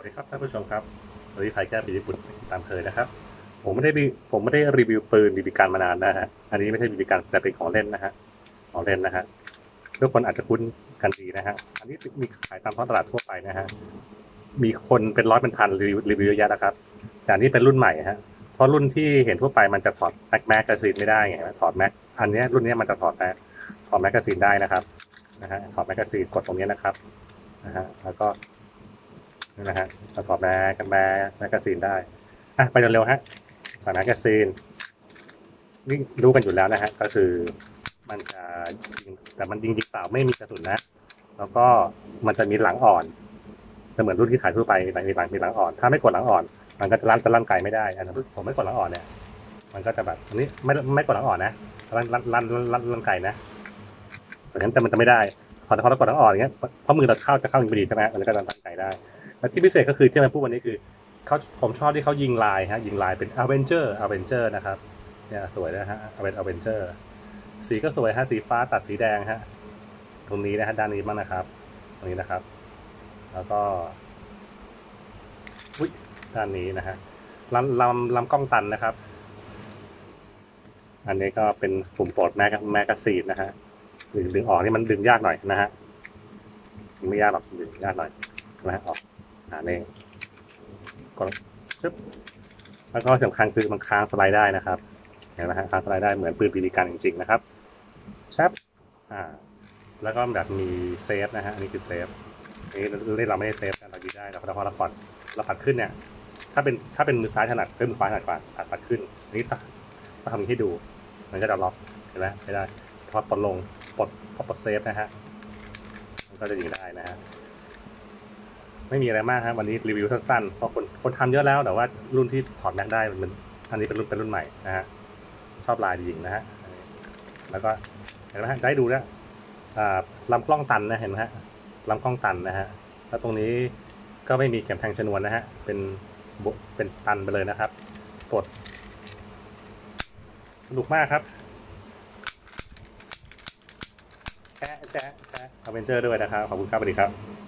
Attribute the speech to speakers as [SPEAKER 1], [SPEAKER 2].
[SPEAKER 1] ดีครับท่านผู้ชมครับวันนี้ไทยแก้ปีญี่ปุ่นตามเคยนะครับผมไม่ได้รีวิวปืนบีบีกันมานานนะฮะอันนี้ไม่ใช่บีบีกันแต่เป็นของเล่นนะฮะของเล่นนะฮะทุกคนอาจจะคุ้นกันดีนะฮะอันนี้มีขายตามท้องตลาดทั่วไปนะฮะมีคนเป็นร้อยเป็นพันรีวิวเยอะแยะนะครับแต่อันนี้เป็นรุ่นใหม่ฮะเพราะรุ่นที่เห็นทั่วไปมันจะถอดแมกกาซีนไม่ได้ไงถอดแม็กอันนี้รุ่นนี้มันจะถอดแมกกาซีนได้นะครับนะฮะถอดแมกกาซีนกดตรงนี้นะครับนะฮะแล้วก็นี่นะฮะประกอบแมกกาซีนได้ไปเร็วๆฮะสายแมกกาซีนนี่รู้กันอยู่แล้วนะฮะก็คือมันจะยิงแต่มันยิงเปล่าไม่มีกระสุนนะแล้วก็มันจะมีหลังอ่อนจะเหมือนรุ่นที่ขายทั่วไปมีหลังอ่อนถ้าไม่กดหลังอ่อนมันก็จะลั่นไกลไม่ได้ผมไม่กดหลังอ่อนเนี่ยมันก็จะแบบอันนี้ไม่กดหลังอ่อนนะลั่นไกลนะแต่มันจะไม่ได้พอเรากดหลังอ่อนอย่างเงี้ยเพราะมือเราจะเข้ายิงพอดีใช่ไหมมันก็จะลั่นไกลได้และที่พิเศษก็คือที่มันพูดวันนี้คือผมชอบที่เขายิงลายฮะยิงลายเป็นอเวนเจอร์นะครับเนี่ยสวยนะฮะเป็นอเวนเจอร์สีก็สวยฮะสีฟ้าตัดสีแดงฮะตรงนี้นะฮะด้านนี้บ้างนะครับตรงนี้นะครับแล้วก็ด้านนี้นะฮะลำกล้องตันนะครับอันนี้ก็เป็นปุ่มปลดแมกกาซีนนะฮะดึงออกนี่มันดึงยากหน่อยนะฮะไม่ยากหรอกดึงยากหน่อยนะฮะออกนี่กดชึบแล้วก็สำคัญคือมันค้างสไลด์ได้นะครับเห็นไหมฮะค้างสไลด์ได้เหมือนปืนบีบีกันจริงๆนะครับชับแล้วก็แบบมีเซฟนะฮะอันนี้คือเซฟนี่เราไม่ได้เซฟเรายิงได้เราพอเราปัดขึ้นเนี่ยถ้าเป็นมือซ้ายถนัดมือขวาถนัดกว่าปัดขึ้นนี่ต้องทำให้ดูมันก็จะล็อกเห็นไหมไม่ได้พอปลดลงปลดเซฟนะฮะมันก็จะยิงได้นะฮะไม่มีอะไรมากครับวันนี้รีวิวสั้นๆเพราะคนทำเยอะแล้วแต่ว่ารุ่นที่ถอดแม็กได้มันอันนี้เป็นรุ่นใหม่นะฮะชอบลายยิงนะฮะแล้วก็เห็นไหมฮะได้ดูแล้วลำกล้องตันนะเห็นไหมฮะลำกล้องตันนะฮะแล้วตรงนี้ก็ไม่มีเข็มแทงชนวนนะฮะเป็นตันไปเลยนะครับกดสนุกมากครับแชะอเวนเจอร์ด้วยนะครับขอบคุณครับสวัสดีครับ